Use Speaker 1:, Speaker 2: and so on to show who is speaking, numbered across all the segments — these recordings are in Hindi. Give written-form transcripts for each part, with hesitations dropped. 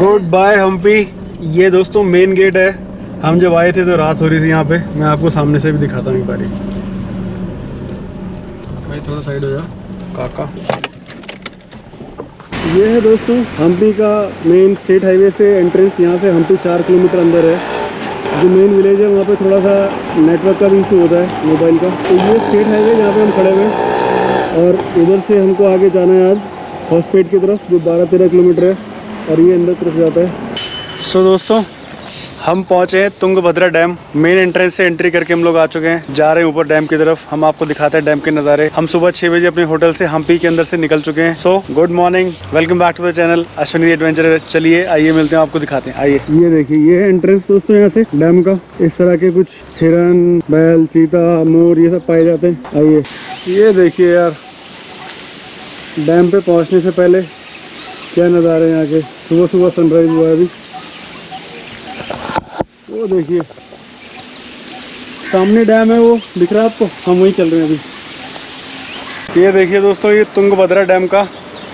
Speaker 1: Good bye Hampi. ये दोस्तों मेन गेट है। हम जब आए थे तो रात हो रही थी यहाँ पे। मैं आपको सामने से भी दिखाता हूँ एक बारी। भाई थोड़ा साइड हो जा काका। ये है दोस्तों हम्पी का मेन स्टेट हाईवे से एंट्रेंस। यहाँ से हम्पी 4 किलोमीटर अंदर है। जो मेन विलेज है वहाँ पे थोड़ा सा नेटवर्क का भी इशू होता है मोबाइल का। तो ये स्टेट हाईवे जहाँ पे हम खड़े हुए हैं और उधर से हमको आगे जाना है आज हॉस्पेट की तरफ, जो 12-13 किलोमीटर है और ये अंदर तरफ जाता है। सो दोस्तों हम पहुंचे हैं तुंगभद्रा डैम। मेन एंट्रेंस से एंट्री करके हम लोग आ चुके हैं, जा रहे हैं ऊपर डैम की तरफ। हम आपको दिखाते हैं डैम के नज़ारे। हम सुबह 6 बजे अपने होटल से हम्पी के अंदर से निकल चुके हैं। So good morning, welcome back to the channel Ashwini adventure. चलिए आइए मिलते हैं, आपको दिखाते हैं। आइए ये देखिए, ये है एंट्रेंस दोस्तों यहाँ से डैम का। इस तरह के कुछ हिरन, बैल, चीता, मोर ये सब पाए जाते हैं। आइए ये देखिए यार, डैम पे पहुँचने से पहले क्या नज़ारे हैं यहाँ के। सुबह सुबह सनराइज हुआ है अभी। वो देखिए सामने डैम है, वो दिख रहा है आपको। हम वहीं चल रहे हैं अभी। ये देखिए दोस्तों, ये तुंगभद्रा डैम का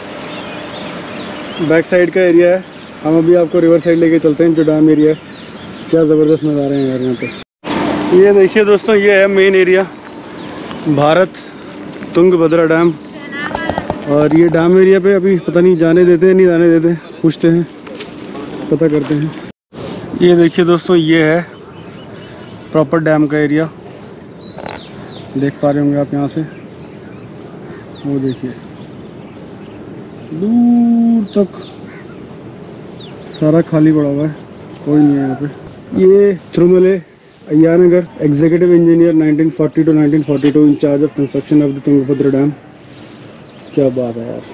Speaker 1: बैक साइड का एरिया है। हम अभी आपको रिवर साइड लेके चलते हैं, जो डैम एरिया है। क्या ज़बरदस्त नज़ारे हैं यार यहाँ पे। ये देखिए दोस्तों, ये है main area Bharat Tungabhadra dam. और ये डैम एरिया पे अभी पता नहीं जाने देते हैं नहीं जाने देते, पूछते हैं, पता करते हैं। ये देखिए दोस्तों, ये है प्रॉपर डैम का एरिया। देख पा रहे होंगे आप यहाँ से। वो देखिए दूर तक सारा खाली पड़ा हुआ है, कोई नहीं है यहाँ पे। ये Tirumale Ayyangar, executive engineer 1940 to 1942, in charge of construction of the Tungabhadra dam. क्या बात है यार।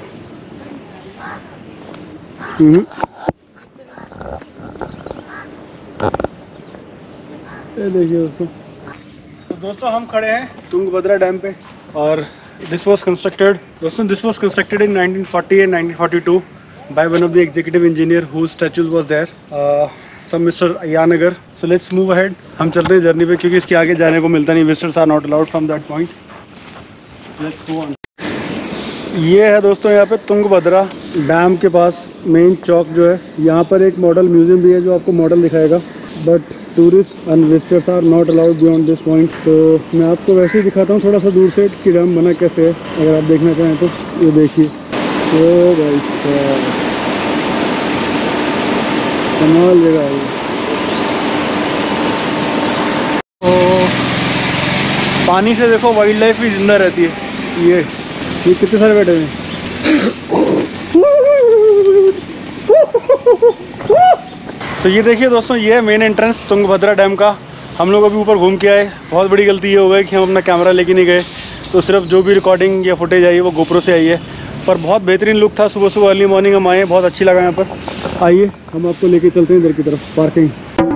Speaker 1: ये देखिए दोस्तों हम खड़े हैं तुंगभद्रा डैम पे। और this was constructed in 1940 and 1942 by one of the executive engineer whose statues was there, some mister Ayyangar. So let's move ahead. हम चल रहे हैं जर्नी पे, क्योंकि इसके आगे जाने को मिलता नहीं। Visitors are not allowed from that point. Let's go on. ये है दोस्तों यहाँ पे तुंगभद्रा डैम के पास मेन चौक जो है। यहाँ पर एक मॉडल म्यूजियम भी है जो आपको मॉडल दिखाएगा, but tourist and visitors are not allowed beyond this point. तो मैं आपको वैसे ही दिखाता हूँ थोड़ा सा दूर से कि डैम बना कैसे है, अगर आप देखना चाहें तो। ये देखिए, ओ भाई साहब कमाल जगह है। तो पानी से देखो वाइल्ड लाइफ भी जिंदा रहती है। ये कितने सारे बैठे हैं। तो ये देखिए दोस्तों, ये है मेन एंट्रेंस तुंगभद्रा डैम का। हम लोग अभी ऊपर घूम के आए। बहुत बड़ी गलती ये हो गई कि हम अपना कैमरा लेके नहीं गए, तो सिर्फ जो भी रिकॉर्डिंग या फुटेज आई है वो गोप्रो से आई है। पर बहुत बेहतरीन लुक था। सुबह सुबह अर्ली मॉर्निंग हम आए, बहुत अच्छी लगा यहाँ पर। आइए हम आपको लेके चलते हैं इधर की तरफ, पार्किंग।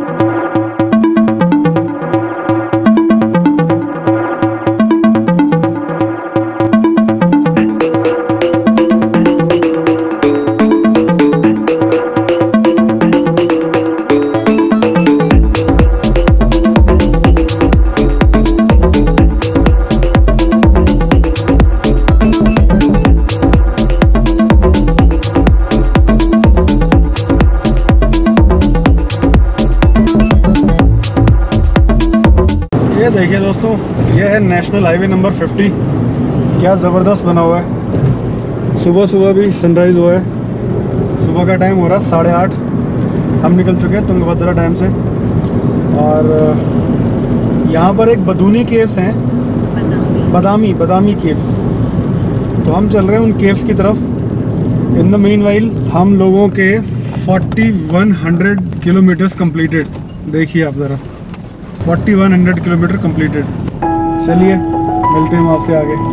Speaker 1: देखिए दोस्तों, ये है नेशनल हाईवे नंबर 50। क्या ज़बरदस्त बना हुआ है। सुबह सुबह भी सनराइज़ हुआ है। सुबह का टाइम हो रहा है 8:30। हम निकल चुके हैं तुंगभद्रा डैम से। और यहाँ पर एक बदूनी केव्स हैं, बदामी केव्स। तो हम चल रहे हैं उन केव्स की तरफ। इन द मीनवाइल हम लोगों के 4100 किलोमीटर्स कंप्लीटेड। देखिए आप ज़रा, 4100 किलोमीटर कंप्लीटेड। चलिए मिलते हैं आपसे आगे।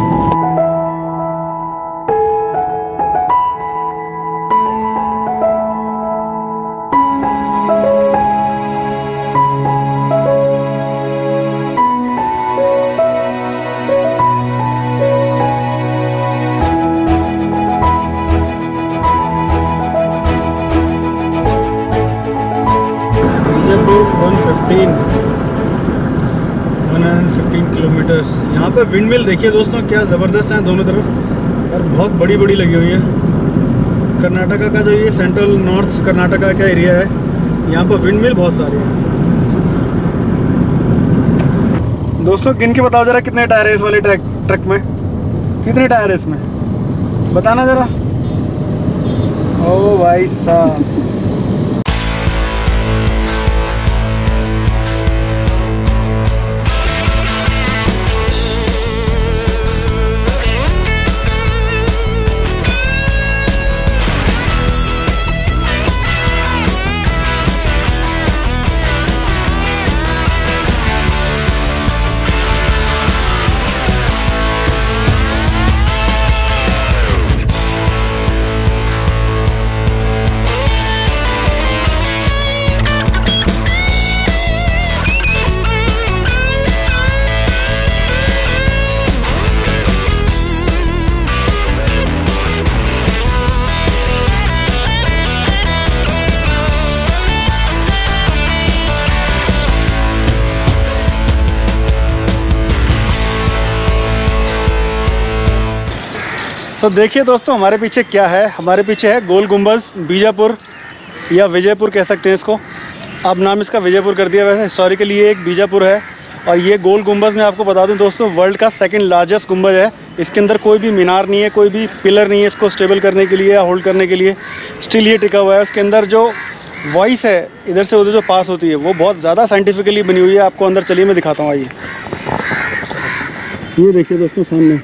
Speaker 1: विजयपुर 115 किलोमीटर्स। यहाँ पे विंड मिल देखिए दोस्तों, क्या ज़बरदस्त है दोनों तरफ। और बहुत बड़ी बड़ी लगी हुई है। कर्नाटका का जो ये सेंट्रल नॉर्थ कर्नाटका का एरिया है, यहाँ पर विंड मिल बहुत सारे हैं। दोस्तों गिन के बताओ जरा कितने टायर है इस वाले ट्रक में, कितने टायर है इसमें बताना जरा। ओ भाई साहब, तो देखिए दोस्तों हमारे पीछे क्या है। हमारे पीछे है गोल गुंबज बीजापुर या विजयपुर कह सकते हैं इसको। अब नाम इसका विजयपुर कर दिया, वैसे हिस्टोरिकली ये एक बीजापुर है। और ये गोल गुंबज मैं आपको बता दूं दोस्तों, वर्ल्ड का सेकंड लार्जेस्ट गुंबज है। इसके अंदर कोई भी मीनार नहीं है, कोई भी पिलर नहीं है इसको स्टेबल करने के लिए या होल्ड करने के लिए। स्टिल ये टिका हुआ है। उसके अंदर जो वॉइस है इधर से उधर जो पास होती है वो बहुत ज़्यादा साइंटिफिकली बनी हुई है। आपको अंदर चलिए मैं दिखाता हूँ। आइए, ये देखिए दोस्तों सामने।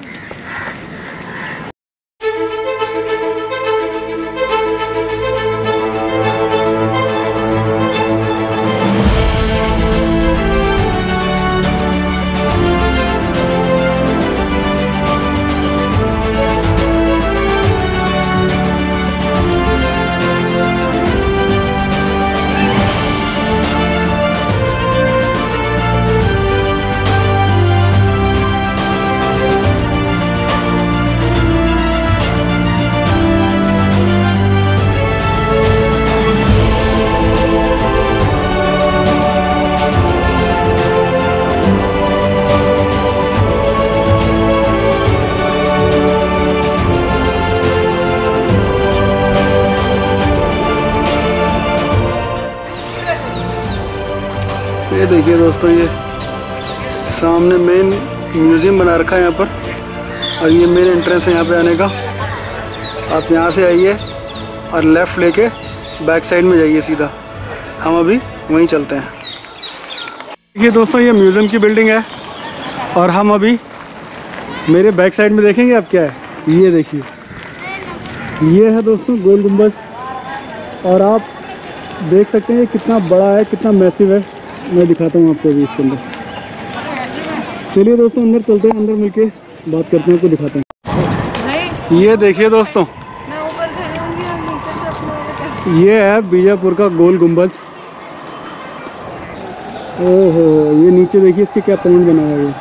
Speaker 1: ये देखिए दोस्तों, ये सामने मेन म्यूज़ियम बना रखा है यहाँ पर, और ये मेन एंट्रेंस है यहाँ पे आने का। आप यहाँ से आइए और लेफ़्ट लेके बैक साइड में जाइए सीधा। हम अभी वहीं चलते हैं। देखिए दोस्तों, ये म्यूज़ियम की बिल्डिंग है और हम अभी मेरे बैक साइड में देखेंगे आप क्या है। ये देखिए, ये है दोस्तों गोल गुंबज, और आप देख सकते हैं ये कितना बड़ा है, कितना मैसिव है। मैं दिखाता हूँ आपको अभी इसके अंदर। चलिए दोस्तों अंदर चलते हैं, अंदर मिलके बात करते हैं, आपको दिखाते हैं। ये देखिए दोस्तों, ये है बीजापुर का गोल गुंबज। ओहो, ये नीचे देखिए इसके क्या पॉइंट बना हुआ है।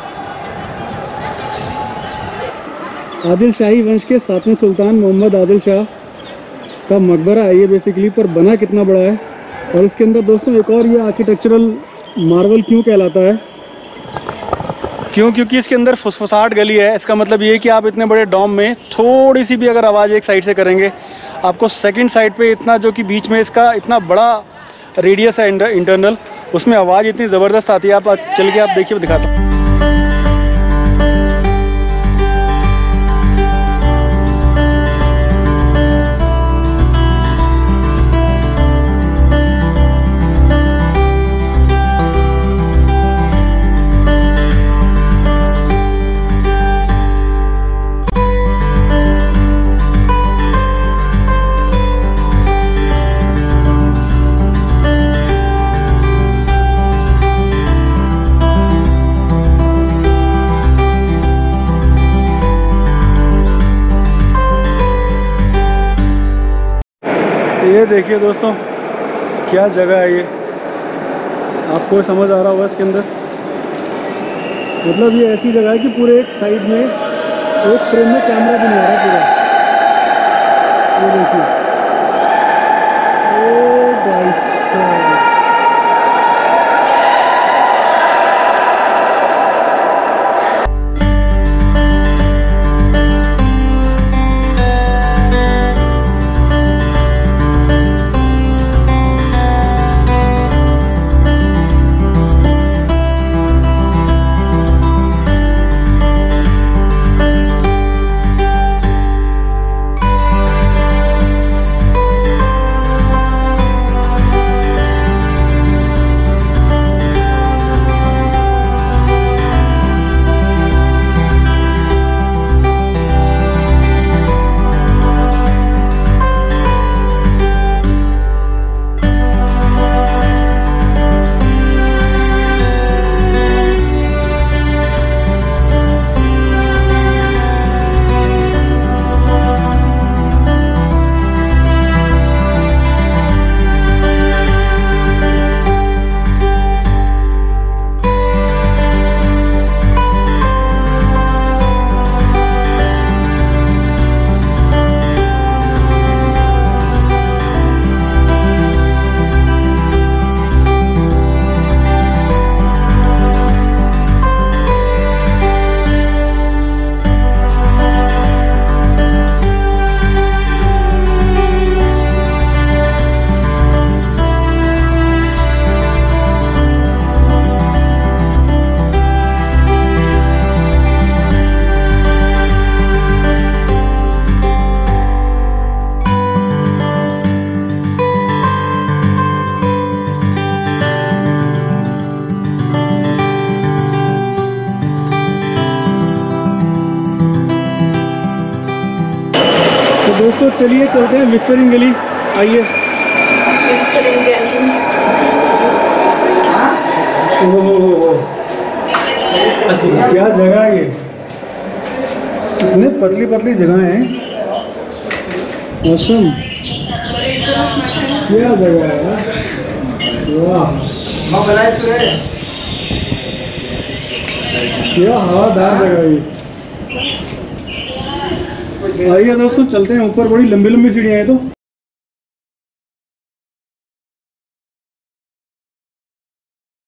Speaker 1: आदिल शाही वंश के 7वें सुल्तान मोहम्मद आदिल शाह का मकबरा है ये बेसिकली, पर बना कितना बड़ा है। और इसके अंदर दोस्तों एक और ये आर्किटेक्चरल मार्वल क्यों कहलाता है, क्योंकि इसके अंदर फुसफुसाहट गली है। इसका मतलब ये है कि आप इतने बड़े डॉम में थोड़ी सी भी अगर आवाज़ एक साइड से करेंगे, आपको सेकंड साइड पे इतना, जो कि बीच में इसका इतना बड़ा रेडियस है इंटरनल, उसमें आवाज़ इतनी ज़बरदस्त आती है। आप चल के आप देखिए, दिखाता हूँ। ये देखिए दोस्तों क्या जगह है ये, आपको समझ आ रहा होगा इसके अंदर। मतलब ये ऐसी जगह है कि पूरे एक साइड में एक फ्रेम में कैमरा भी नहीं आ रहा पूरा। ये देखिए, ओ भाई साहब, चलिए चलते हैं विस्परिंग गली, आइए। ओहो, क्या जगह है ये, कितने पतली पतली जगह हैं। मौसम क्या जगह है, वाह क्या हवादार जगह है ये। आइए दोस्तों चलते हैं ऊपर, बड़ी लंबी लंबी सीढ़ियाँ हैं तो।